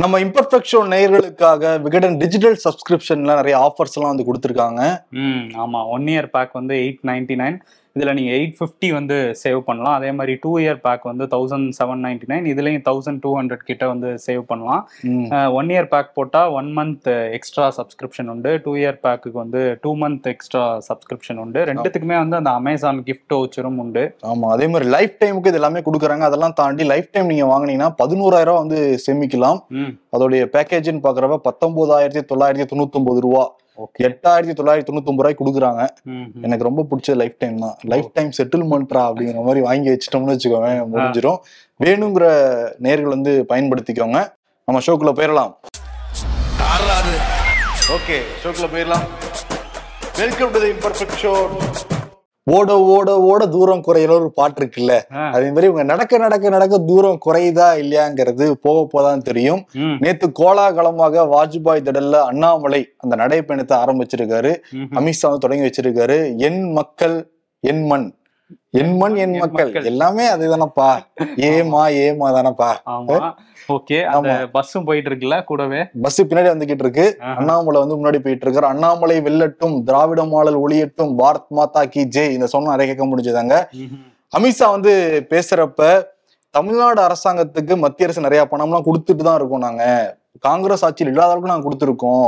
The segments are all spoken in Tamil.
நம்ம இம்பர்ஃபெக்ட் ஷோ நேயர்களுக்காக விகடன் டிஜிட்டல் சப்ஸ்கிரிப்ஷன்ல நிறைய ஆஃபர்ஸ் எல்லாம் வந்து கொடுத்துருக்காங்க. ஆமா 1 இயர் பேக் வந்து 899. இதுல நீங்க 850 வந்து சேவ் பண்ணலாம். அதே மாதிரி 2 இயர் பேக் வந்து 1799. இதுலயும் 1200 கிட்ட வந்து சேவ் பண்ணலாம். 1 இயர் பேக் போட்டா 1 மந்த் எக்ஸ்ட்ரா சப்ஸ்கிரிப்ஷன் உண்டு. 2 இயர் பேக்கு வந்து 2 மந்த் எக்ஸ்ட்ரா சப்ஸ்கிரிப்ஷன் உண்டு. ரெண்டுத்துக்குமே வந்து அந்த அமேசான் கிஃப்ட் வச்சரும் உண்டு. ஆமா, அதே மாதிரி லைஃப் டைமுக்கு இது எல்லாமே கொடுக்குறாங்க. அதெல்லாம் தாண்டி லைஃப் டைம் நீங்க வாங்கினீங்கன்னா 11,000 வந்து சேமிக்கலாம். அதோடைய பேக்கேஜ்னு பாக்குறப்ப 19,999 ரூபா, 8,999 ரூபாய்க்கு கொடுக்குறாங்க. எனக்கு ரொம்ப பிடிச்சது லைஃப் டைம் தான். லைஃப் டைம் செட்டில்மெண்ட்ரா அப்படிங்கிற மாதிரி வாங்கி வச்சிட்டோம்னு வச்சுக்கோங்க, முடிஞ்சிடும். வேணுங்கிற நேர்கள் வந்து பயன்படுத்திக்கோங்க. நம்ம ஷோக்குள்ள போயிடலாம். ஓகே, ஷோக்குள்ள போயிடலாம். Welcome to the imperfect show. ஓட ஓட ஓட தூரம் குறையில ஒரு பாட்டு இருக்குல்ல, அதே மாதிரி இவங்க நடக்க நடக்க நடக்க தூரம் குறையுதா இல்லையாங்கிறது போக போதான் தெரியும். நேத்து கோலாகலமாக வாஜ்பாய் திடல்ல அண்ணாமலை அந்த நடைப்பயணத்தை ஆரம்பிச்சிருக்காரு. அமித்ஷா வந்து தொடங்கி வச்சிருக்காரு. என் மக்கள் என் மண், என் மண் என் மக்கள் எல்லாமே அதுதானப்பா, ஏமா ஏமா தானப்பா. ஓகே, அந்த பஸ்ஸும் போயிட்டு இருக்குல்ல, கூடவே பஸ் பின்னாடி வந்துகிட்டு இருக்கு. அண்ணாமலை வந்து முன்னாடி போயிட்டு இருக்காரு. அண்ணாமலை வெல்லட்டும், திராவிட மாடல் ஒளியட்டும், பாரத் மாதா கி ஜெய், இந்த சொன்ன நிறைய கேட்க முடிஞ்சதாங்க. அமித்ஷா வந்து பேசுறப்ப தமிழ்நாடு அரசாங்கத்துக்கு மத்திய அரசு நிறைய பணம்லாம் கொடுத்துட்டு தான் இருக்கோம். நாங்க காங்கிரஸ் ஆட்சியில் இல்லாத அளவுக்கு நாங்க கொடுத்துருக்கோம்.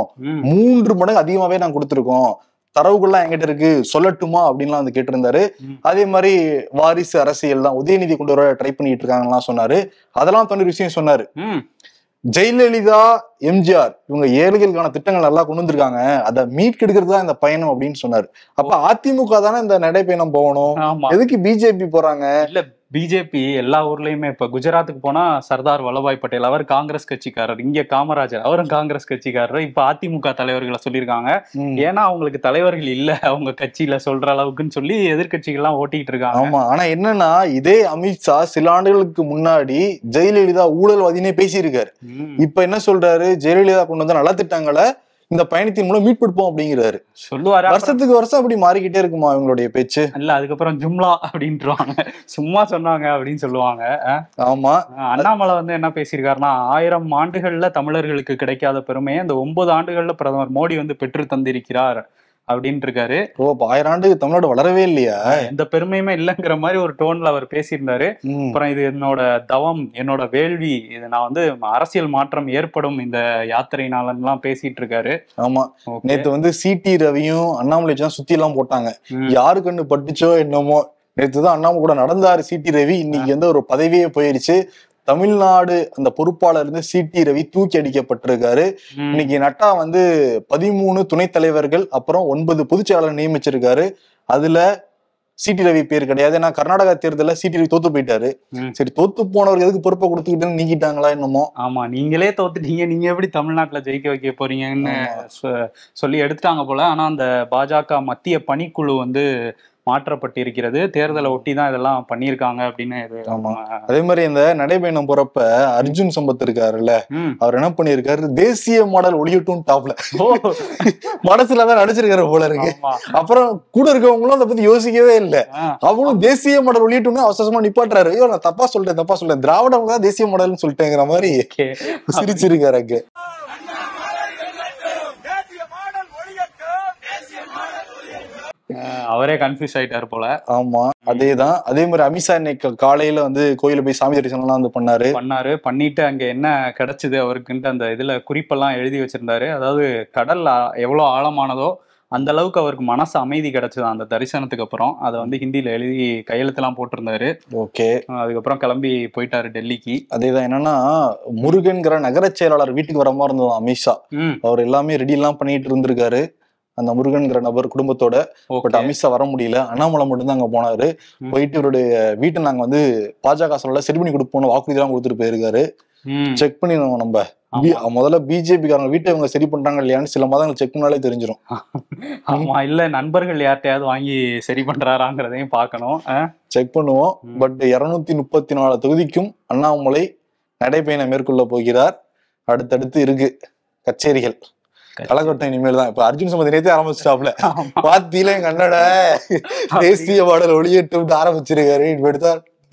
3 மடங்கு அதிகமாவே நாங்க கொடுத்துருக்கோம். தரவுகள்லாம் என்கிட்ட இருக்கு, சொல்லட்டுமா அப்படின்லாம் வந்து கேட்டிருந்தாரு. அதே மாதிரி வாரிசு அரசியல் தான், உதயநிதி கொண்டு வர ட்ரை பண்ணிட்டு இருக்காங்கலாம் சொன்னாரு. அதெல்லாம் தண்ணி விஷயம் சொன்னாரு. ஜெயலலிதா, எம்ஜிஆர் இவங்க ஏழைகளுக்கான திட்டங்கள் நல்லா கொண்டு வந்திருக்காங்க, அதை மீட்கெடுக்கிறது தான் இந்த பயணம் அப்படின்னு சொன்னாரு. அப்ப அதிமுக தானே இந்த நடைப்பயணம் போகணும், எதுக்கு பிஜேபி போறாங்க? இல்ல, பிஜேபி எல்லா ஊர்லயுமே, இப்ப குஜராத்துக்கு போனா சர்தார் வல்லபாய் பட்டேல் அவர் காங்கிரஸ் கட்சிக்காரர், இங்க காமராஜர் அவரும் காங்கிரஸ் கட்சிக்காரர். இப்ப அதிமுக தலைவர்களை சொல்லியிருக்காங்க. ஏன்னா அவங்களுக்கு தலைவர்கள் இல்ல அவங்க கட்சியில சொல்ற அளவுக்குன்னு சொல்லி எதிர்கட்சிகள் எல்லாம் ஓட்டிட்டு இருக்காங்க. ஆமா, ஆனா என்னன்னா இதே அமித்ஷா சில ஆண்டுகளுக்கு முன்னாடி ஜெயலலிதா ஊழல்வாதினே பேசியிருக்காரு. இப்ப என்ன சொல்றாரு, ஜெயலலிதா கொண்டு வந்த நல்ல திட்டங்களை இந்த பயணத்தின் மூலம் மீட்படுப்போம் அப்படிங்கிறாரு. சொல்லுவாரு. வருஷத்துக்கு வருஷம் அப்படி மாறிக்கிட்டே இருக்குமா இவங்களுடைய பேச்சு? இல்ல, அதுக்கப்புறம் ஜும்லா அப்படின்ட்டுருவாங்க, சும்மா சொன்னாங்க அப்படின்னு சொல்லுவாங்க. ஆமா, அண்ணாமலை வந்து என்ன பேசியிருக்காருன்னா, 1000 ஆண்டுகள்ல தமிழர்களுக்கு கிடைக்காத பெருமையை இந்த 9 ஆண்டுகள்ல பிரதமர் மோடி வந்து பெற்று தந்திருக்கிறார் அப்படின்னு இருக்காரு. 1000 ஆண்டுக்கு தமிழ்நாடு வளரவே இல்லையா, எந்த பெருமையுமே இல்லைங்கிற மாதிரி ஒரு டோன்ல அவர் பேசியிருந்தாரு. அப்புறம் இது என்னோட தவம், என்னோட வேள்வி, இது நான் வந்து அரசியல் மாற்றம் ஏற்படும் இந்த யாத்திரைனாலலாம் பேசிட்டு இருக்காரு. ஆமா, நேத்து வந்து சிடி ரவியும் அண்ணாமலை சுத்தி எல்லாம் போட்டாங்க. யாரு கண்ணு பட்டுச்சோ என்னமோ, நேத்துதான் அண்ணாமலை கூட நடந்தாரு சிடி ரவி. இன்னைக்கு வந்து ஒரு பதவியே போயிடுச்சு. தமிழ்நாடு அந்த பொறுப்பாளர் இருந்து சிடி ரவி தூக்கி அடிக்கப்பட்டிருக்காரு. இன்னைக்கு நட்டா வந்து 13 துணைத் தலைவர்கள் அப்புறம் 9 பொதுச்செயலாளர் நியமிச்சிருக்காரு. அதுல சிடி ரவி பேர் கிடையாது. ஏன்னா கர்நாடகா தேர்தலில் சிடி ரவி தோத்து போயிட்டாரு. சரி, தோத்து போனவருக்கு எதுக்கு பொறுப்பை கொடுத்துக்கிட்டு நீக்கிட்டாங்களா என்னமோ. ஆமா, நீங்களே தோத்துட்டீங்க, நீங்க எப்படி தமிழ்நாட்டுல ஜெயிக்க வைக்க போறீங்கன்னு சொல்லி எடுத்துட்டாங்க போல. ஆனா அந்த பாஜக மத்திய பணிக்குழு வந்து மாற்றப்பட்டிருக்கிறது. தேர்தலை ஒட்டி தான் இதெல்லாம் பண்ணியிருக்காங்க அப்படின்னு. அதே மாதிரி இந்த நடைபயணம் போறப்ப அர்ஜுன் சம்பத் இருக்காருல்ல, அவர் என்ன பண்ணிருக்காரு, தேசிய மாடல் ஒளியட்டும் டாப்ல மனசுலதான் நடிச்சிருக்காரு போல இருக்கு. அப்புறம் கூட இருக்கவங்களும் அதை பத்தி யோசிக்கவே இல்லை. அவங்களும் தேசிய மாடல் ஒளியட்டும்னு அவசரமா நிப்பாட்டுறாரு. ஐயோ நான் தப்பா சொல்லிட்டேன், திராவிடம் தான் தேசிய மாடல்னு சொல்லிட்டேங்கிற மாதிரி சிரிச்சிருக்காரு அங்க. அவரே கன்ஃபியூஸ் ஆயிட்டாரு போல. ஆமா, அதேதான். அதே மாதிரி அமித்ஷா இன்னைக்கு காலையில வந்து கோயில போய் சாமி தரிசனம் எல்லாம் வந்து பண்ணிட்டு அங்க என்ன கிடைச்சது அவருக்குன்ட்டு அந்த இதுல குறிப்பெல்லாம் எழுதி வச்சிருந்தாரு. அதாவது கடல் எவ்வளவு ஆழமானதோ அந்த அளவுக்கு அவருக்கு மனசு அமைதி கிடைச்சது அந்த தரிசனத்துக்கு அப்புறம். அதை வந்து ஹிந்தியில எழுதி கையெழுத்தெல்லாம் போட்டிருந்தாரு. ஓகே, அதுக்கப்புறம் கிளம்பி போயிட்டாரு டெல்லிக்கு. அதேதான். என்னன்னா முருகன்கிற நகர செயலாளர் வீட்டுக்கு வர மாதிரி இருந்தது அமித்ஷா. அவர் எல்லாமே ரெடி எல்லாம் பண்ணிட்டு இருந்திருக்காரு அந்த முருகன்கிற நபர் குடும்பத்தோட. பட் அமித்ஷா வர முடியல, அண்ணாமலை மட்டும்தான் அங்க போனாரு. போயிட்டு இவருடைய வீட்டை நாங்க வந்து பாஜக சொல்ல சரி பண்ணி கொடுப்போம்னு வாக்குறுதி எல்லாம் கொடுத்துட்டு போயிருக்காரு. செக் பண்ணிடுவோம் நம்ம முதல்ல பிஜேபி காரங்க வீட்டை இவங்க சரி பண்றாங்க இல்லையான்னு சில மாதங்கள் செக் பண்ணாலே தெரிஞ்சிடும். ஆமா, இல்ல நண்பர்கள் யார்ட்டையாவது வாங்கி சரி பண்றாராங்கிறதையும் பார்க்கணும், செக் பண்ணுவோம். பட் 234 தொகுதிக்கும் அண்ணாமலை நடைபயணம் மேற்கொள்ள போகிறார். அடுத்தடுத்து இருக்கு கச்சேரிகள், கலகட்டம் இனிமேல் தான். இப்ப அர்ஜுன் சம்பத் நேரத்தை ஆரம்பிச்சிட்டாப்ல, பாத்தியில கன்னட தேசிய பாடல் ஒளியட்டு ஆரம்பிச்சிருக்காரு. இப்ப எடுத்தா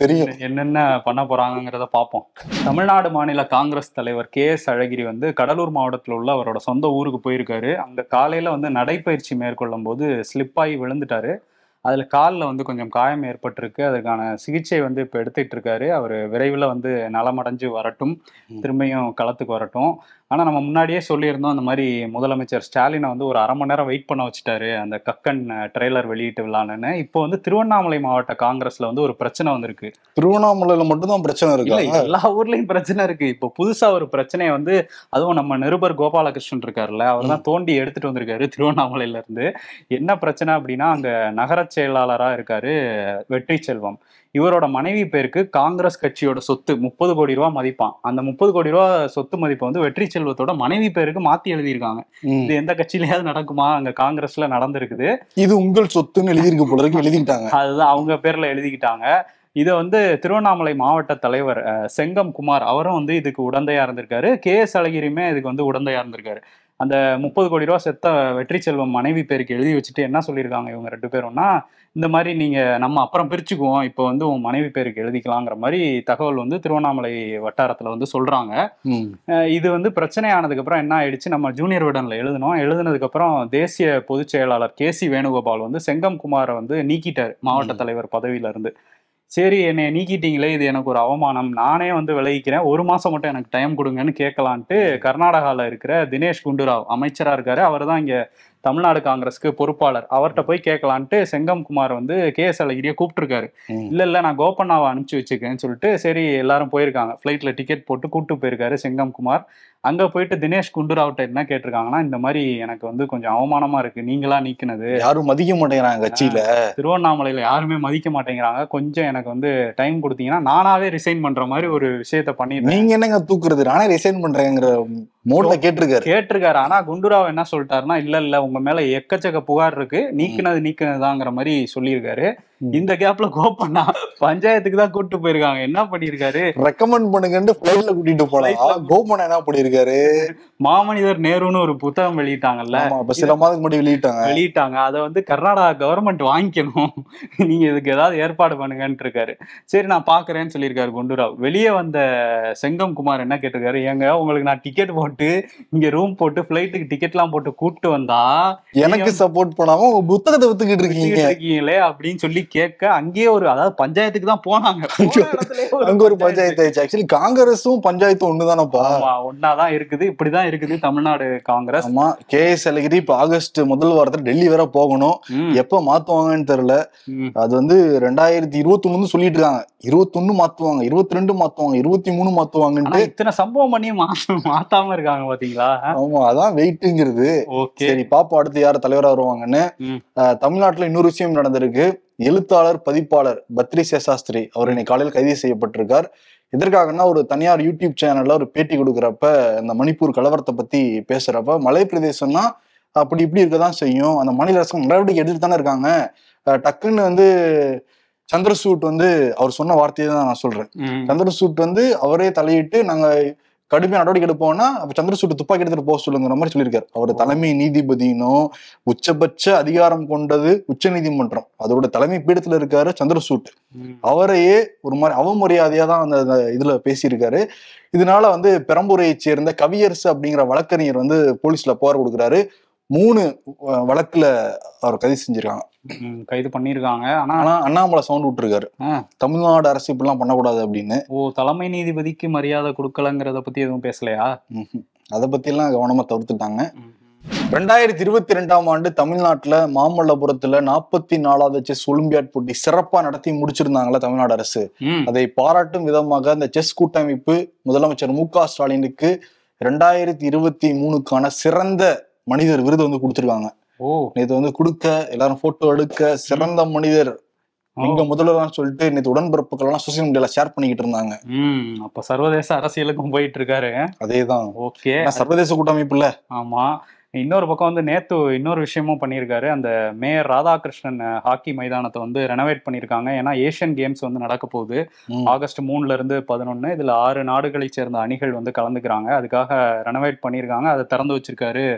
தெரியும் என்னென்ன பண்ண போறாங்கிறத பார்ப்போம். தமிழ்நாடு மாநில காங்கிரஸ் தலைவர் KS அழகிரி வந்து கடலூர் மாவட்டத்தில் உள்ள அவரோட சொந்த ஊருக்கு போயிருக்காரு. அங்க காலையில வந்து நடைப்பயிற்சி மேற்கொள்ளும் போது ஸ்லிப் ஆகி விழுந்துட்டாரு. அதுல காலில் வந்து கொஞ்சம் காயம் ஏற்பட்டிருக்கு. அதுக்கான சிகிச்சை வந்து இப்போ எடுத்துட்டு இருக்காரு. அவர் விரைவில் வந்து நலமடைஞ்சு வரட்டும், திரும்பியும் களத்துக்கு வரட்டும். ஆனா நம்ம முன்னாடியே சொல்லியிருந்தோம், அந்த மாதிரி முதலமைச்சர் ஸ்டாலினை வந்து ஒரு 1/2 மணி நேரம் வெயிட் பண்ண வச்சுட்டாரு அந்த கக்கன் ட்ரெய்லர் வெளியிட்டு விழான்னு. இப்போ வந்து திருவண்ணாமலை மாவட்ட காங்கிரஸ்ல வந்து ஒரு பிரச்சனை வந்திருக்கு. திருவண்ணாமலையில மட்டும்தான் பிரச்சனை இல்ல, இருக்கா? எல்லா ஊர்லயும் பிரச்சனை இருக்கு. இப்போ புதுசா ஒரு பிரச்சனையை வந்து, அதுவும் நம்ம நிருபர் கோபாலகிருஷ்ணன் இருக்காருல்ல, அவர் தான் தோண்டி எடுத்துட்டு வந்திருக்காரு திருவண்ணாமலையில இருந்து. என்ன பிரச்சனை அப்படின்னா, அங்க நகர செயலாளரா இருக்காரு வெற்றி செல்வம். இவரோட மனைவி பேருக்கு காங்கிரஸ் கட்சியோட சொத்து 30 கோடி ரூபாய் மதிப்பான். அந்த 30 கோடி ரூபாய் சொத்து மதிப்பை வந்து வெற்றி செல்வத்தோட மனைவி பேருக்கு மாத்தி எழுதியிருக்காங்க. இது எந்த கட்சியிலயாவது நடக்குமா? அங்க காங்கிரஸ்ல நடந்திருக்குது. இது உங்கள் சொத்துன்னு எழுதியிருக்கு போல இருக்கு, எழுதிட்டாங்க. அதுதான் அவங்க பேர்ல எழுதிக்கிட்டாங்க. இதை வந்து திருவண்ணாமலை மாவட்ட தலைவர் செங்கம் குமார் அவரும் வந்து இதுக்கு உடந்தையா இருந்திருக்காரு. KS அழகிரியுமே இதுக்கு வந்து உடந்தையா இருந்திருக்காரு. அந்த 30 கோடி ரூபாய் செத்த வெற்றி செல்வம் மனைவி பேருக்கு எழுதி வச்சுட்டு என்ன சொல்லியிருக்காங்க இவங்க 2 பேரும்னா, இந்த மாதிரி நீங்க நம்ம அப்புறம் பிரிச்சுக்குவோம், இப்போ வந்து உன் மனைவி பேருக்கு எழுதிக்கலாங்கிற மாதிரி தகவல் வந்து திருவண்ணாமலை வட்டாரத்துல வந்து சொல்றாங்க. இது வந்து பிரச்சனை ஆனதுக்கு அப்புறம் என்ன ஆயிடுச்சு, நம்ம ஜூனியர் விடன்ல எழுதுனதுக்கு அப்புறம் தேசிய பொதுச் செயலாளர் KC வேணுகோபால் வந்து செங்கம் குமாரை வந்து நீக்கிட்டார் மாவட்ட தலைவர் பதவியில இருந்து. சரி, என்னை நீக்கிட்டீங்களே, இது எனக்கு ஒரு அவமானம், நானே வந்து விலகிக்கிறேன், 1 மாசம் மட்டும் எனக்கு டைம் கொடுங்கன்னு கேட்கலான்ட்டு கர்நாடகாவில் இருக்கிற தினேஷ் குண்டுராவ் அமைச்சரா இருக்காரு. அவர் தான் இங்க தமிழ்நாடு காங்கிரஸ்க்கு பொறுப்பாளர். அவர்கிட்ட போய் கேட்கலான்ட்டு செங்கம் குமார் வந்து KS அழகிரியை கூப்பிட்டுருக்காரு. இல்ல நான் கோபண்ணாவை அனுப்பிச்சு வச்சுக்கேன்னு சொல்லிட்டு சரி எல்லாரும் போயிருக்காங்க. ஃபிளைட்ல டிக்கெட் போட்டு கூப்பிட்டு போயிருக்காரு செங்கம் குமார். அங்க போயிட்டு தினேஷ் குண்டுராவ்ட்ட என்ன கேட்டிருக்காங்கன்னா, இந்த மாதிரி எனக்கு வந்து கொஞ்சம் அவமானமா இருக்கு, நீங்களா நீக்கினது, யாரும் மதிக்க மாட்டேங்கிறாங்க கட்சியில, திருவண்ணாமலையில யாருமே மதிக்க மாட்டேங்கிறாங்க, கொஞ்சம் எனக்கு வந்து டைம் கொடுத்தீங்கன்னா நானாவே ரிசைன் பண்ற மாதிரி ஒரு விஷயத்த பண்ணிருக்கேன். நீங்க என்னங்க தூக்குறது, நானே ரிசைன் பண்றேங்கிற மோட்ல கேட்டிருக்காரு. ஆனா குண்டுராவ் என்ன சொல்லிட்டாருன்னா, இல்ல உங்க மேல எக்கச்சக்க புகார் இருக்கு, நீக்கினதுதாங்கிற மாதிரி சொல்லியிருக்காரு. இந்த கேப்ல கோபண்ணா பஞ்சாயத்துக்கு தான் கூட்டு போயிருக்காங்க. என்ன பண்ணிருக்காரு, ரெக்கமெண்ட் பண்ணுங்கன்னு பிளைட்ல கூட்டிட்டு போலாம். கோபண்ணா என்ன பண்ணிருக்காரு, மாமனிதர் நேருன்னு ஒரு புத்தகம் வெளியிட்டாங்கல்ல, சில மாதத்துக்கு முன்னாடி வெளியிட்டாங்க. அதை வந்து கர்நாடகா கவர்மெண்ட் வாங்கிக்கணும், நீங்க இதுக்கு ஏதாவது ஏற்பாடு பண்ணுங்கன்னு இருக்காரு. சரி நான் பாக்குறேன்னு சொல்லியிருக்காரு குண்டுராவ். வெளியே வந்த செங்கம் குமார் என்ன கேட்டிருக்காரு, ஏங்க உங்களுக்கு நான் டிக்கெட் போட்டு இங்க ரூம் போட்டு பிளைட்டுக்கு டிக்கெட் எல்லாம் போட்டு கூப்பிட்டு வந்தா எனக்கு சப்போர்ட் பண்ணாம உங்க புத்தகத்தை வித்துக்கிட்டு இருக்கீங்களே அப்படின்னு சொல்லி கேட்க, அங்கேயே ஒரு, அதாவது பஞ்சாயத்துக்கு தான் போனாங்க. அங்க ஒரு பஞ்சாயத்து ஆயிடுச்சு. ஆக்சுவலி காங்கிரஸும் பஞ்சாயத்தும் ஒண்ணுதானப்பா, ஒன்னாதான் இருக்குது. இப்படிதான் இருக்குது தமிழ்நாடு காங்கிரஸ். ஆமா, KS அழகிரி இப்ப ஆகஸ்ட் முதல் வாரத்துல டெல்லி வேற போகணும். எப்ப மாத்துவாங்கன்னு தெரியல. அது வந்து 2021 சொல்லிட்டு இருக்காங்க. 21 மாத்துவாங்க, 22 மாத்துவாங்க, 23 மாத்துவாங்கன்னு. இத்தனை சம்பவம் பண்ணி மாத்தாம இருக்காங்க பாத்தீங்களா. ஆமா, அதான் வெயிட்டுங்கிறது. சரி பாப்பா அடுத்து யார் தலைவரா வருவாங்கன்னு. தமிழ்நாட்டுல இன்னொரு விஷயம் நடந்திருக்கு. எழுத்தாளர் பதிப்பாளர் பத்ரி சேஷாஸ்திரி அவர் இன்னைக்கு காலையில் கைது செய்யப்பட்டிருக்கார். எதற்காகனா, ஒரு தனியார் யூடியூப் சேனல்ல ஒரு பேட்டி கொடுக்குறப்ப இந்த மணிப்பூர் கலவரத்தை பத்தி பேசுறப்ப, மலை பிரதேசம்னா அப்படி இப்படி இருக்கதான் செய்யும், அந்த மாநில அரசு நடவடிக்கை எடுத்துட்டு தானே இருக்காங்க, டக்குன்னு வந்து சந்திரசூட் வந்து அவர் சொன்ன வார்த்தையை தான் நான் சொல்றேன். சந்திரசூட் வந்து அவரே தலையிட்டு நாங்க கடுமையா நடவடிக்கை எடுப்போம்னா அப்ப சந்திரசூட் துப்பாக்கி எடுத்துட்டு போக சொல்லுங்கிற மாதிரி சொல்லியிருக்காரு. அவர் தலைமை நீதிபதியினும் உச்சபட்ச அதிகாரம் கொண்டது உச்ச நீதிமன்றம், அதோட தலைமை பீடத்துல இருக்காரு சந்திரசூட். அவரையே ஒரு மாதிரி அவமரியாதையா தான் அந்த இதுல பேசியிருக்காரு. இதனால வந்து பெரம்பூரையை சேர்ந்த கவியரசு அப்படிங்கிற வழக்கறிஞர் வந்து போலீஸ்ல புகார் கொடுக்குறாரு. 3 வழக்குல அவர் கைது செஞ்சிருக்காங்க, கைது பண்ணிருக்காங்க. ஆனா அண்ணாமலை சவுண்ட் விட்டுருக்காரு, தமிழ்நாடு அரசு இப்படிலாம் பண்ணக்கூடாது அப்படின்னு. தலைமை நீதிபதிக்கு மரியாதை கொடுக்கலங்கிறத பத்தி எதுவும் பேசலையா? அதை பத்தி எல்லாம் கவனமா தவிர்த்துட்டாங்க. 2022ஆம் ஆண்டு தமிழ்நாட்டுல மாமல்லபுரத்துல 44வது செஸ் ஒலிம்பியாட் போட்டி சிறப்பா நடத்தி முடிச்சிருந்தாங்களா தமிழ்நாடு அரசு. அதை பாராட்டும் விதமாக அந்த செஸ் கூட்டமைப்பு முதலமைச்சர் MK ஸ்டாலினுக்கு 2023க்கான சிறந்த மனிதர் விருது வந்து கொடுத்திருக்காங்க. நேற்று வந்து கொடுக்க, எல்லாரும் போட்டோ எடுக்க, சிறந்த மனிதர் இங்க முதல்வர்னு சொல்லிட்டு நேற்று உடன்பிறப்புகள் எல்லாம் சோசியல் மீடியால ஷேர் பண்ணிக்கிட்டு இருந்தாங்க. அப்ப சர்வதேச அரசியலுக்கும் போயிட்டு இருக்காரு. அதேதான், ஓகே, சர்வதேச கூட்டமைப்பு இல்ல. ஆமா, இன்னொரு பக்கம் வந்து நேத்து இன்னொரு விஷயமும் பண்ணியிருக்காரு. அந்த மேயர் ராதாகிருஷ்ணன் ஹாக்கி மைதானத்தை வந்து ரெனோவேட் பண்ணியிருக்காங்க. ஏன்னா ஏஷியன் கேம்ஸ் வந்து நடக்க போகுது ஆகஸ்ட் 3ல இருந்து 11. இதுல 6 நாடுகளை சேர்ந்த அணிகள் வந்து கலந்துக்கிறாங்க. அதுக்காக ரெனோவேட் பண்ணியிருக்காங்க. அதை திறந்து வச்சிருக்காரு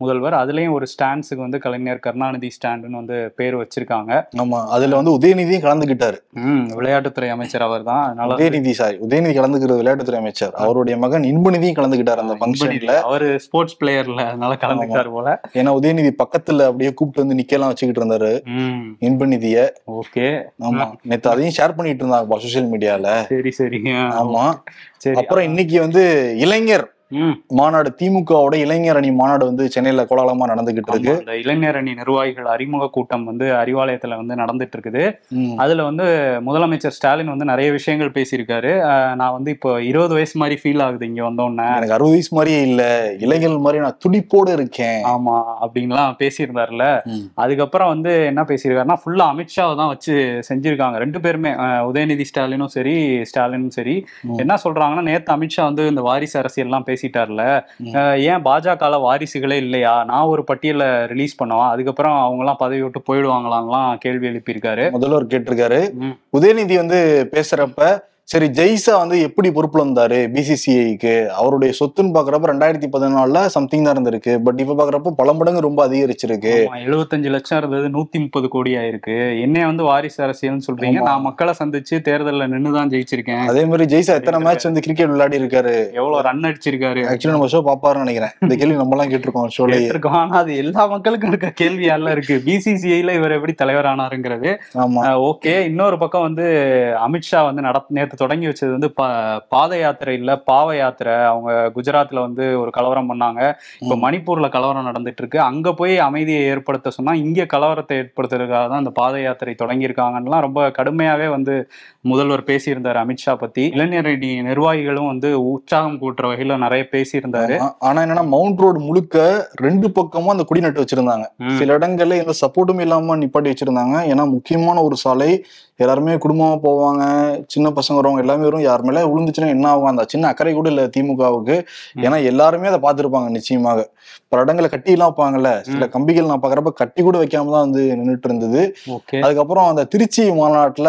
முதல்வர். அதுலயும் ஒரு ஸ்டாண்ட்ஸுக்கு வந்து கலைஞர் கருணாநிதி ஸ்டாண்டுன்னு வந்து பேர் வச்சிருக்காங்க. ஆமா, அதுல வந்து உதயநிதியும் கலந்துகிட்டாரு. விளையாட்டுத்துறை அமைச்சர் அவர் தான். அதனால உதயநிதி கலந்துக்கிறது விளையாட்டுத்துறை அமைச்சர். அவருடைய மகன் இன்பநிதியும் கலந்துகிட்டாரு அந்த ஃபங்க்ஷன்ல. அவரு ஸ்போர்ட்ஸ் பிளேயர்ல, அதனால கலந்துக்கிட்டாரு போல. ஏன்னா உதயநிதி பக்கத்துல அப்படியே கூப்பிட்டு வந்து நிக்கலாம் வச்சுக்கிட்டு இருந்தாரு இன்பநிதிய. ஓகே. ஆமா, நேத்து அதையும் ஷேர் பண்ணிட்டு இருந்தாங்க சோசியல் மீடியால. சரி சரி. ஆமா. அப்புறம் இன்னைக்கு வந்து இளைஞர் மாநாடு, திமுகவோட இளைஞர் அணி மாநாடு வந்து சென்னையில கோலாகலமா நடந்துகிட்டு இருக்கு. இந்த இளைஞர் அணி நிர்வாகிகள் அறிமுக கூட்டம் வந்து அறிவாலயத்துல வந்து நடந்துட்டு இருக்குது. அதுல வந்து முதலமைச்சர் ஸ்டாலின் வந்து நிறைய விஷயங்கள் பேசியிருக்காரு. நான் வந்து இப்போ 20 வயசு மாதிரி ஃபீல் ஆகுது இங்க வந்தோன்னே. எனக்கு 60 வயசு மாதிரியே இல்ல, இளைஞர்கள் மாதிரி நான் துடிப்போடு இருக்கேன். ஆமா அப்படின்லாம் பேசியிருந்தாருல. அதுக்கப்புறம் வந்து என்ன பேசியிருக்காருன்னா, ஃபுல்லா அமித்ஷாவை தான் வச்சு செஞ்சிருக்காங்க ரெண்டு பேருமே. உதயநிதி ஸ்டாலினும் சரி, ஸ்டாலினும் சரி. என்ன சொல்றாங்கன்னா, நேத்து அமித்ஷா வந்து இந்த வாரிசு அரசியல் எல்லாம் பேசிட்டார்ல, ஏன் பாஜக வாரிசுகளே இல்லையா, நான் ஒரு பட்டியலை ரிலீஸ் பண்ணுவா, அதுக்கப்புறம் அவங்க எல்லாம் பதவி விட்டு போயிடுவாங்களான்லாம் கேள்வி எழுப்பியிருக்காரு. முதல்வர் கேட்டிருக்காரு. உதயநிதி வந்து பேசுறப்ப, சரி ஜெய்சா வந்து எப்படி பொறுப்புல இருந்தாரு பிசிசிஐக்கு, அவருடைய சொத்துன்னு பாக்குறப்ப 2014 சம்திங் தான் இருந்திருக்கு. பட் இப்ப பாக்குறப்ப பல மடங்கு ரொம்ப அதிகரிச்சிருக்கு. 75 லட்சம் இருந்தது 130 கோடி ஆயிருக்கு. என்ன வந்து வாரிசு அரசியல்னு சொல்றீங்க? நான் மக்களை சந்திச்சு தேர்தல்ல நின்னுதான் ஜெயிச்சிருக்கேன். அதே மாதிரி ஜெய்சா எத்தனை மேட்ச் வந்து கிரிக்கெட் விளையாடி இருக்காரு, எவ்வளவு ரன் அடிச்சிருக்காரு. ஆக்சுவலி நம்ம ஷோ பாப்பாருன்னு நினைக்கிறேன். இந்த கேள்வி நம்ம எல்லாம் கேட்டிருக்கோம் ஷோல. ஆனா அது எல்லா மக்களுக்கும் இருக்க கேள்வியால இருக்கு, பிசிசிஐல இவர் எப்படி தலைவர் ஆனாருங்கிறது. ஓகே. இன்னொரு பக்கம் வந்து அமித்ஷா வந்து நேத்து தொடங்கி வச்சது வந்து பாத யாத்திரை இல்ல, பாவ யாத்திரை. அவங்க குஜராத்ல வந்து ஒரு கலவரம் பண்ணாங்க. இப்ப மணிப்பூர்ல கலவரம் நடந்துட்டு இருக்கு. அங்க போய் அமைதியை ஏற்படுத்த சொன்னா இங்க கலவரத்தை ஏற்படுத்துறதுக்காக தான் இந்த பாத யாத்திரை தொடங்கியிருக்காங்கலாம் ரொம்ப கடுமையாவே வந்து முதல்வர் பேசியிருந்தாரு அமித்ஷா பத்தி. இளைஞர் நிர்வாகிகளும் வந்து உற்சாகம் கூட்டுற வகையில நிறைய பேசியிருந்தாரு. ஆனா என்னன்னா, மவுண்ட் ரோடு முழுக்க ரெண்டு பக்கமும் அந்த கொடி நட்டு வச்சிருந்தாங்க. சில இடங்கள்ல எந்த சப்போர்ட்டும் இல்லாம நிப்பாட்டி வச்சிருந்தாங்க. ஏன்னா முக்கியமான ஒரு சாலை, எல்லாருமே குடும்பமா போவாங்க, சின்ன பசங்க வரவங்க எல்லாமே வரும். யார் மேல விழுந்துச்சுன்னா என்ன ஆகும், அந்த சின்ன அக்கறை கூட இல்ல திமுகவுக்கு. ஏன்னா எல்லாருமே அதை பார்த்துருப்பாங்க நிச்சயமாக. பல இடங்களை கட்டி எல்லாம் வைப்பாங்கல்ல, சில கம்பிகள் நான் பாக்குறப்ப கட்டி கூட வைக்காம தான் வந்து நின்றுட்டு இருந்தது. அதுக்கப்புறம் அந்த திருச்சி மாநாட்டுல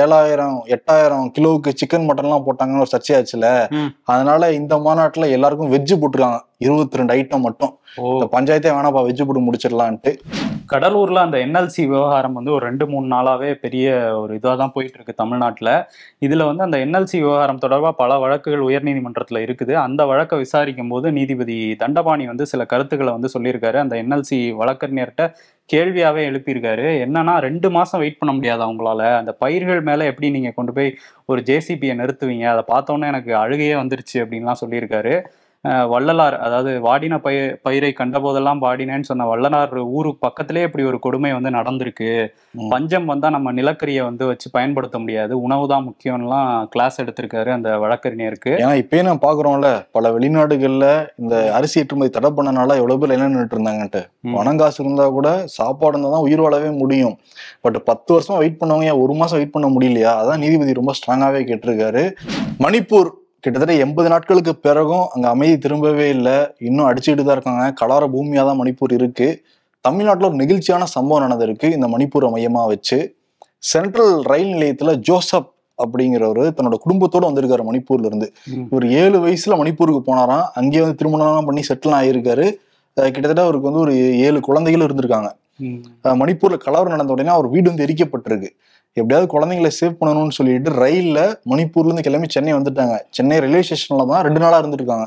8,000 கிலோவுக்கு சிக்கன் மட்டன் எல்லாம் போட்டாங்கன்னு ஒரு சர்ச்சையாச்சுல. அதனால இந்த மாநாட்டுல எல்லாருக்கும் வெஜ்ஜு போட்டுருக்காங்க, 22 ஐட்டம் மட்டும். பஞ்சாயத்தே வேணாப்பா, வெஜ்ஜு போட்டு முடிச்சிடலான்ட்டு. கடலூர்ல அந்த என்எல்சி விவகாரம் வந்து ஒரு 2-3 நாளாவே பெரிய ஒரு இதாக தான் போயிட்டு இருக்கு தமிழ்நாட்டுல. இதுல வந்து அந்த என்எல்சி விவகாரம் தொடர்பா பல வழக்குகள் உயர்நீதிமன்றத்துல இருக்குது. அந்த வழக்கை விசாரிக்கும் போது நீதிபதி தண்டபாணி வந்து சில கருத்துக்களை வந்து சொல்லியிருக்காரு. அந்த என்எல்சி வழக்கறிஞர்கிட்ட கேள்வியாவே எழுப்பியிருக்காரு. என்னன்னா, 2 மாசம் வெயிட் பண்ண முடியாது அவங்களால, அந்த பயிர்கள் மேல எப்படி நீங்க கொண்டு போய் ஒரு ஜேசிபியை நிறுத்துவீங்க, அதை பார்த்தோன்னே எனக்கு அழுகையே வந்துருச்சு அப்படின்லாம் சொல்லியிருக்காரு. வள்ளலார், அதாவது வாடின பயிரை கண்ட போதெல்லாம் வாடினேன்னு சொன்ன வள்ளலார் ஊருக்கு பக்கத்திலே இப்படி ஒரு கொடுமை வந்து நடந்திருக்கு. பஞ்சம் வந்தா நம்ம நிலக்கரியை வந்து வச்சு பயன்படுத்த முடியாது, உணவு தான் முக்கியம்லாம் கிளாஸ் எடுத்திருக்காரு அந்த வழக்கறிஞருக்கு. ஏன்னா இப்பயே நான் பாக்குறோம்ல, பல வெளிநாடுகள்ல இந்த அரிசி ஏற்றுமதி தடை பண்ணனால எவ்வளவு பேர் என்ன நின்றுட்டு இருந்தாங்கன்ட்டு. பணம் காசு இருந்தா கூட சாப்பாடு இருந்தா தான் உயிர் வாழவே முடியும். பட் 10 வருஷமா வெயிட் பண்ணவங்க 1 மாசம் வெயிட் பண்ண முடியலையா? அதான் நீதிபதி ரொம்ப ஸ்ட்ராங்காவே கேட்டிருக்காரு. மணிப்பூர் கிட்டத்தட்ட 80 நாட்களுக்கு பிறகும் அங்க அமைதி திரும்பவே இல்லை, இன்னும் அடிச்சுக்கிட்டு தான் இருக்காங்க. கலார பூமியா தான் மணிப்பூர் இருக்கு. தமிழ்நாட்டுல ஒரு நெகிழ்ச்சியான சம்பவம் நடந்திருக்கு இந்த மணிப்பூரை மையமா வச்சு. சென்ட்ரல் ரயில் நிலையத்துல ஜோசப் அப்படிங்கிறவரு தன்னோட குடும்பத்தோட வந்திருக்காரு மணிப்பூர்ல இருந்து. இவர் 7 வயசுல மணிப்பூருக்கு போனாராம். அங்கேயே வந்து திருமணம் பண்ணி செட்டில் ஆகியிருக்காரு. கிட்டத்தட்ட அவருக்கு வந்து ஒரு 7 குழந்தைகளும் இருந்திருக்காங்க. மணிப்பூர்ல கலவரம் நடந்த உடனே அவர் வீடு வந்து எரிக்கப்பட்டிருக்கு. எப்படியாவது குழந்தைங்களை சேவ் பண்ணணும்னு சொல்லிட்டு ரயில்ல மணிப்பூர்ல இருந்து கிளம்பி சென்னை வந்துட்டாங்க. சென்னை ரயில்வே ஸ்டேஷன்ல தான் 2 நாளா இருந்திருக்காங்க.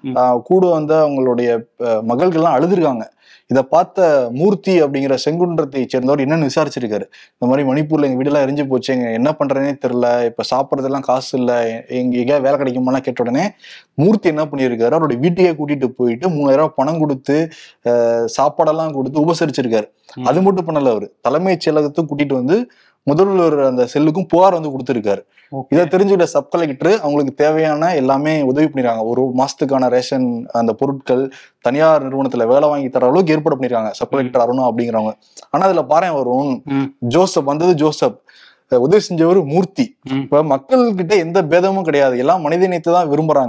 கூட வந்து அவங்களுடைய மகள்கள்லாம் அழுதுருக்காங்க. இதை பார்த்த மூர்த்தி அப்படிங்கிற செங்குன்றத்தை சேர்ந்தவர் என்னன்னு விசாரிச்சிருக்காரு. இந்த மாதிரி மணிப்பூர்ல எங்க வீடெல்லாம் எரிஞ்சு போச்சு, எங்க என்ன பண்றேனே தெரியல, இப்ப சாப்பிட்றதெல்லாம் காசு இல்லை, எங்கேயா வேலை கிடைக்குமாலாம் கேட்ட உடனே மூர்த்தி என்ன பண்ணியிருக்காரு, அவருடைய வீட்டுக்கே கூட்டிட்டு போயிட்டு 3000 ரூபாய் பணம் கொடுத்து சாப்பாடெல்லாம் கொடுத்து உபசரிச்சிருக்காரு. அது மட்டும் பண்ணல, அவரு தலைமைச் செயலகத்துக்கு கூட்டிட்டு வந்து முதல்வர் அந்த செல்லுக்கும் புகார் வந்து கொடுத்திருக்காரு. இதை தெரிஞ்சுக்கிட்ட சப் கலெக்டர் அவங்களுக்கு தேவையான எல்லாமே உதவி பண்ணிருக்காங்க. 1 மாசத்துக்கான ரேஷன் அந்த பொருட்கள் தனியார் நிறுவனத்துல வேலை வாங்கி தர அளவுக்கு ஏற்பாடு பண்ணிருக்காங்க சப் கலெக்டர் அருணா அப்படிங்கிறவங்க. ஆனா அதுல பாரு வரும், ஜோசப் வந்தது ஜோசப், உதவி செஞ்சவர் மூர்த்தி. இப்ப மக்கள் கிட்ட எந்த பேதமும் கிடையாது, எல்லாம் மனிதநேயத்தை தான் விரும்புறாங்க.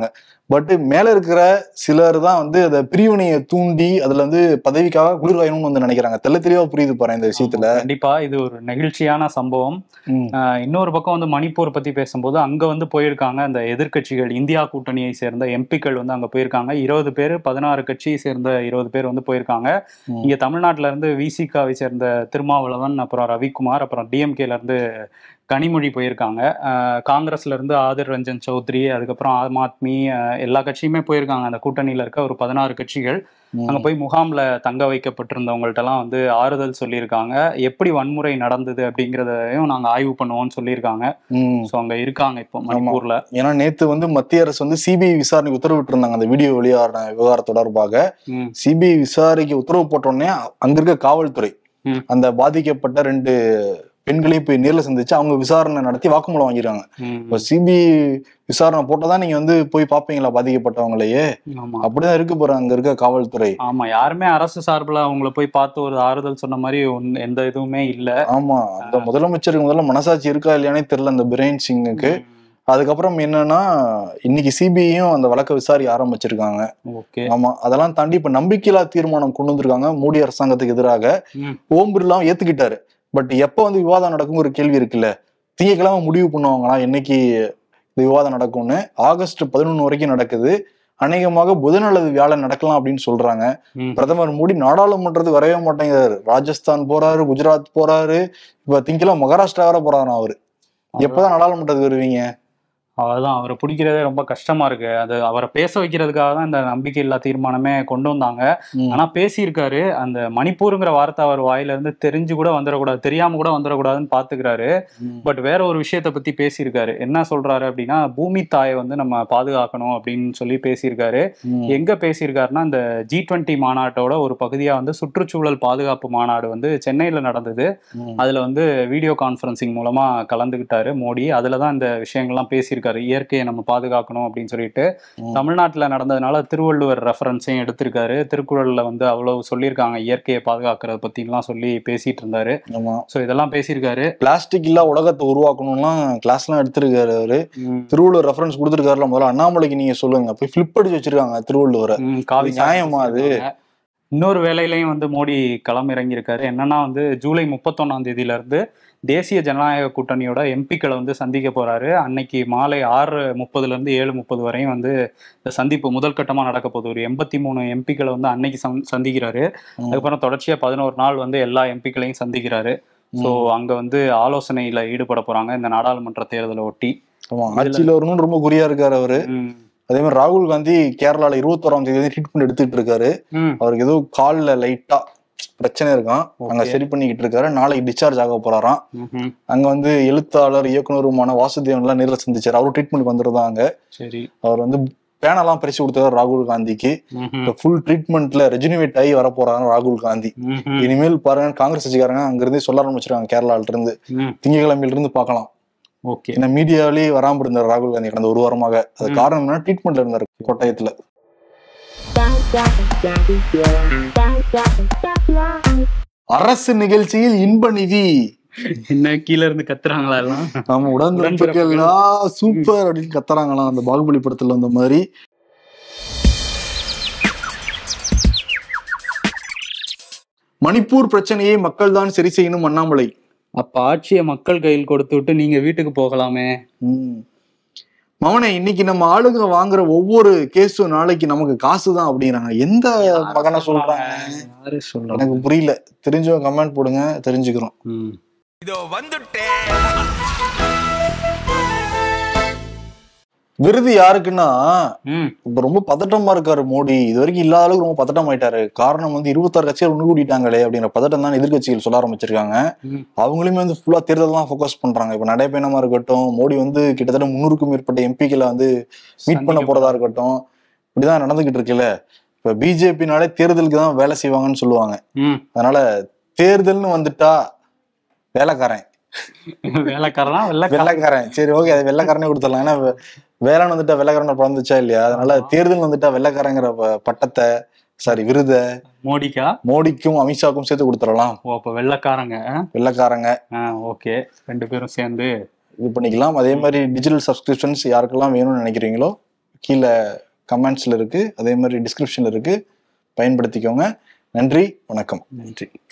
பட் மேல இருக்கிற சிலர் தான் வந்து அதை பிரிவினையை தூண்டி அதுல வந்து பதவிக்காக குளிர்காயணும்னு வந்து நினைக்கிறாங்க. தெளிவா புரியுது பாரு இந்த விஷயத்துல. கண்டிப்பா இது ஒரு நெகிழ்ச்சியான சம்பவம். இன்னொரு பக்கம் வந்து மணிப்பூர் பத்தி பேசும்போது அங்க வந்து போயிருக்காங்க அந்த எதிர்கட்சிகள், இந்தியா கூட்டணியை சேர்ந்த எம்பிக்கள் வந்து அங்க போயிருக்காங்க. 20 பேர், 16 கட்சியை சேர்ந்த 20 பேர் வந்து போயிருக்காங்க. இங்க தமிழ்நாட்டுல இருந்து விசிகாவை சேர்ந்த திருமாவளவன், அப்புறம் ரவிக்குமார், அப்புறம் டிஎம்கேல இருந்து கனிமொழி போயிருக்காங்க. காங்கிரஸ்ல இருந்து ஆதிர் ரஞ்சன் சௌத்ரி, அதுக்கப்புறம் ஆம் ஆத்மி, எல்லா கட்சியுமே போயிருக்காங்க. அந்த கூட்டணியில இருக்க ஒரு 16 கட்சிகள் அங்க போய் முகாம்ல தங்க வைக்கப்பட்டிருந்தவங்கள்ட்ட எல்லாம் வந்து ஆறுதல் சொல்லியிருக்காங்க. எப்படி வன்முறை நடந்தது அப்படிங்கறதையும் நாங்க ஆய்வு பண்ணுவோம்னு சொல்லியிருக்காங்க. சோ அங்க இருக்காங்க இப்போ மணிப்பூர்ல. ஏன்னா நேத்து வந்து மத்திய அரசு வந்து சிபிஐ விசாரணைக்கு உத்தரவிட்டு இருந்தாங்க. அந்த வீடியோ வெளியான விவகாரம் தொடர்பாக சிபிஐ விசாரணைக்கு உத்தரவு போட்ட உடனே அங்க இருக்க காவல்துறை அந்த பாதிக்கப்பட்ட 2 பெண்களையும் போய் நேர்ல சந்திச்சு அவங்க விசாரணை நடத்தி வாக்குமூலம் வாங்கிருக்காங்க. இப்ப சிபிஐ விசாரணை போட்டதான் நீங்க வந்து போய் பாப்பீங்களா பாதிக்கப்பட்டவங்களையே? அப்படிதான் இருக்கு போற அங்க இருக்க காவல்துறை. ஆமா, யாருமே அரசு சார்பில் அவங்கள போய் பார்த்து ஒரு ஆறுதல் சொன்ன மாதிரி எந்த இதுவுமே இல்ல. ஆமா, அந்த முதலமைச்சருக்கு முதல்ல மனசாட்சி இருக்கா இல்லையானே தெரியல அந்த பிரேன் சிங்குக்கு. அதுக்கப்புறம் என்னன்னா இன்னைக்கு சிபிஐயும் அந்த வழக்கை விசாரிக்க ஆரம்பிச்சிருக்காங்க. ஆமா, அதெல்லாம் தாண்டி இப்ப நம்பிக்கையில்லா தீர்மானம் கொண்டு வந்திருக்காங்க மோடி அரசாங்கத்துக்கு எதிராக. ஓம் பிர்லாவும் ஏத்துக்கிட்டாரு. பட் எப்ப வந்து விவாதம் நடக்கும் ஒரு கேள்வி இருக்குல்ல. திங்கட்கிழமை முடிவு பண்ணுவாங்களா என்னைக்கு இந்த விவாதம் நடக்கும்னு? ஆகஸ்ட் 11 வரைக்கும் நடக்குது. அநேகமாக புதன் அல்லது வியாழன் நடக்கலாம் அப்படின்னு சொல்றாங்க. பிரதமர் மோடி நாடாளுமன்றத்துக்கு வரவே மாட்டேங்கிறாரு. ராஜஸ்தான் போறாரு, குஜராத் போறாரு, இப்ப திங்கட்கிழமை மகாராஷ்டிரா வர போறாரு. அவரு எப்பதான் நாடாளுமன்றத்துக்கு வருவீங்க? அதான் அவரை பிடிக்கிறதே ரொம்ப கஷ்டமா இருக்கு. அது அவரை பேச வைக்கிறதுக்காக தான் இந்த நம்பிக்கை இல்லா தீர்மானமே கொண்டு வந்தாங்க. ஆனா பேசியிருக்காரு. அந்த மணிப்பூருங்கிற வார்த்தை அவர் வாயில இருந்து தெரிஞ்சு கூட வந்துடக்கூடாது, தெரியாம கூட வந்துடக்கூடாதுன்னு பாத்துக்கிறாரு. பட் வேற ஒரு விஷயத்த பத்தி பேசியிருக்காரு. என்ன சொல்றாரு அப்படின்னா, பூமி தாயை வந்து நம்ம பாதுகாக்கணும் அப்படின்னு சொல்லி பேசியிருக்காரு. எங்க பேசியிருக்காருன்னா, இந்த G20 மாநாட்டோட ஒரு பகுதியா வந்து சுற்றுச்சூழல் பாதுகாப்பு மாநாடு வந்து சென்னையில நடந்தது. அதுல வந்து வீடியோ கான்பரன்சிங் மூலமா கலந்துகிட்டாரு மோடி. அதுலதான் இந்த விஷயங்கள்லாம் பேசியிருக்காரு. இயற்கையை நம்ம பாதுகாக்கணும் அப்படின்னு சொல்லிட்டு. தமிழ்நாட்டுல நடந்ததுனால திருவள்ளுவர் ரெஃபரன்ஸையும் எடுத்திருக்காரு. திருக்குறள்ல வந்து அவ்வளவு சொல்லியிருக்காங்க இயற்கையை பாதுகாக்கிறத பத்தி எல்லாம் சொல்லி பேசிட்டு இருந்தாரு. சோ இதெல்லாம் பேசியிருக்காரு. பிளாஸ்டிக் இல்லா உலகத்தை உருவாக்கணும்லாம் கிளாஸ் எல்லாம் எடுத்திருக்காரு அவரு. திருவள்ளுவர் ரெஃபரன்ஸ் கொடுத்திருக்காருல. முதல்ல அண்ணாமலைக்கு நீங்க சொல்லுங்க. போய் பிளிப் அடிச்சு வச்சிருக்காங்க திருவள்ளுவரை. நியாயமா அது? இன்னொரு வேலையிலையும் வந்து மோடி களம் இறங்கியிருக்காரு. என்னன்னா வந்து ஜூலை 31ஆம் தேதியில இருந்து தேசிய ஜனநாயக கூட்டணியோட எம்பிக்களை வந்து சந்திக்க போறாரு. அன்னைக்கு மாலை 6:30 இருந்து 7:30 வரையும் வந்து இந்த சந்திப்பு முதல் கட்டமா நடக்க போகுது. ஒரு 83 எம்பிக்களை வந்து அன்னைக்கு சந்திக்கிறாரு. அதுக்கப்புறம் தொடர்ச்சியா 11 நாள் வந்து எல்லா எம்பிக்களையும் சந்திக்கிறாரு. ஸோ அங்க வந்து ஆலோசனையில ஈடுபட போறாங்க இந்த நாடாளுமன்ற தேர்தலை ஒட்டி. ஆட்சியில வரணும்னு ரொம்ப குறியா இருக்காரு அவரு. அதே மாதிரி ராகுல் காந்தி கேரளால 21ஆம் தேதி ட்ரீட்மெண்ட் எடுத்துட்டு இருக்காரு. அவருக்கு ஏதோ கால்ல லைட்டா பிரச்சனை இருக்கான். அங்க சரி பண்ணிக்கிட்டு இருக்காரு. நாளைக்கு டிஸ்சார்ஜ் ஆக போறாராம். அங்க வந்து எழுத்தாளர் இயக்குனருமான வாசுதேவன் எல்லாம் நேரில் சந்திச்சாரு. அவரு ட்ரீட்மெண்ட் வந்துருந்தாங்க. சரி, அவர் வந்து பேனெல்லாம் பறிச்சு கொடுத்தாரு ராகுல் காந்திக்கு. ஃபுல் ட்ரீட்மெண்ட்ல ரெஜினிவேட் ஆகி வர போறாங்க ராகுல் காந்தி. இனிமேல் பாருங்க காங்கிரஸ் கட்சிக்காரங்க அங்க இருந்தே சொல்ல ஆரம்பிச்சிருக்காங்க. கேரளால இருந்து திங்கட்கிழமையில இருந்து பாக்கலாம். ஏன்னா மீடியாவிலேயே வராம இருந்தார் ராகுல் காந்தி கடந்த 1 வாரமாக. அது காரணம் என்ன? ட்ரீட்மெண்ட்ல இருந்தாரு கோட்டயத்துல. அரசு நிகழ்ச்சியில் இன்ப நிதி என்ன கீழ இருந்து கத்துறாங்களா எல்லாம்? நம்ம உடன்பிறப்புகள்லாம் சூப்பர் அப்படின்னு கத்துறாங்களாம். அந்த பாகுபலி படத்துல வந்த மாதிரி. மணிப்பூர் பிரச்சனையை மக்கள் தான் சரி செய்யணும் அண்ணாமலை. அப்ப ஆட்சியை மக்கள் கையில் கொடுத்து விட்டு நீங்க வீட்டுக்கு போகலாமே. மவனே, இன்னைக்கு நம்ம ஆளுங்க வாங்குற ஒவ்வொரு கேஸும் நாளைக்கு நமக்கு காசுதான் அப்படிங்கிறாங்க. எந்த மகனை சொல்றாங்க? எனக்கு புரியல. தெரிஞ்சவங்க கமெண்ட் போடுங்க, தெரிஞ்சுக்கிறோம். விருது யாருக்குன்னா இப்ப ரொம்ப பதட்டமா இருக்காரு மோடி. இது வரைக்கும் இல்லாத அளவுக்கு ரொம்ப பதட்டம் ஆயிட்டாரு. காரணம் வந்து 26 கட்சிகள் ஒண்ணு கூட்டிட்டாங்களே அப்படிங்கிற பதட்டம் தான் எதிர்கட்சிகள் சொல்ல ஆரம்பிச்சிருக்காங்க. அவங்களுமே வந்து ஃபுல்லா தேர்தல் தான் ஃபோக்கஸ் பண்றாங்க. இப்ப நடைபயணமா இருக்கட்டும், மோடி வந்து கிட்டத்தட்ட 300க்கும் மேற்பட்ட எம்பிக்களை வந்து மீட் பண்ண போறதா இருக்கட்டும், இப்படிதான் நடந்துகிட்டு இருக்குல்ல. இப்ப பிஜேபினாலே தேர்தலுக்கு தான் வேலை செய்வாங்கன்னு சொல்லுவாங்க. அதனால தேர்தல்னு வந்துட்டா வேலைக்காரன் வெள்ளைக்காரன். சரி, ஓகே, அது வெள்ளைக்காரனே கொடுத்துடலாம். ஏன்னா வேளாண் வந்துட்டா வெள்ளைக்காரனை பிறந்துச்சா இல்லையா? அதனால தேர்தல் வந்துட்டா வெள்ளைக்காரங்கிற பட்டத்தை, சாரி, விருத மோடிக்கும் அமித்ஷாக்கும் சேர்த்து கொடுத்துடலாம். வெள்ளைக்காரங்க. ஓகே, 2 பேரும் சேர்ந்து இது பண்ணிக்கலாம். அதே மாதிரி டிஜிட்டல் சப்ஸ்கிரிப்ஷன்ஸ் யாருக்கெல்லாம் வேணும்னு நினைக்கிறீங்களோ கீழே கமெண்ட்ஸ்ல இருக்கு, அதே மாதிரி டிஸ்கிரிப்ஷன்ல இருக்கு, பயன்படுத்திக்கோங்க. நன்றி, வணக்கம். நன்றி.